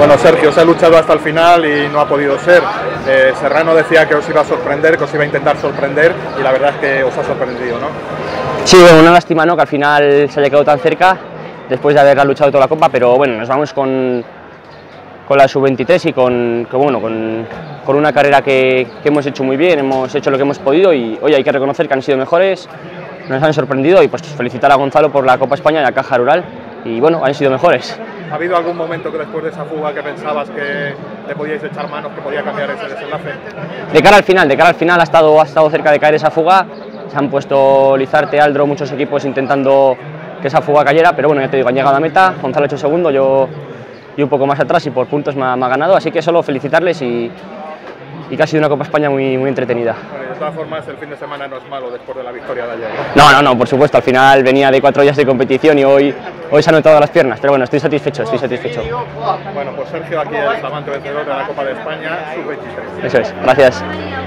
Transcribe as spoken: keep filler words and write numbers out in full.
Bueno, Sergio, se ha luchado hasta el final y no ha podido ser. Eh, Serrano decía que os iba a sorprender, que os iba a intentar sorprender y la verdad es que os ha sorprendido, ¿no? Sí, bueno, una lástima, ¿no?, que al final se haya quedado tan cerca después de haberla luchado toda la Copa, pero bueno, nos vamos con, con la sub veintitrés y con, con, bueno, con, con una carrera que, que hemos hecho muy bien, hemos hecho lo que hemos podido y hoy hay que reconocer que han sido mejores, nos han sorprendido y pues felicitar a Gonzalo por la Copa España y a Caja Rural y bueno, han sido mejores. ¿Ha habido algún momento que después de esa fuga que pensabas que le podíais echar manos, que podía cambiar ese desenlace? De cara al final, de cara al final ha estado, ha estado cerca de caer esa fuga, se han puesto Lizarte, Aldro, muchos equipos intentando que esa fuga cayera, pero bueno, ya te digo, han llegado a meta, Gonzalo ha hecho segundo, yo y un poco más atrás y por puntos me ha, me ha ganado, así que solo felicitarles y, y que ha sido una Copa España muy, muy entretenida. Bueno, de todas formas, el fin de semana no es malo después de la victoria de ayer, ¿no? No, no, no, por supuesto, al final venía de cuatro días de competición y hoy, hoy se han notado las piernas, pero bueno, estoy satisfecho, estoy satisfecho. Bueno, pues Sergio, aquí el flamante vencedor de la Copa de España sub veintitrés. Eso es, gracias.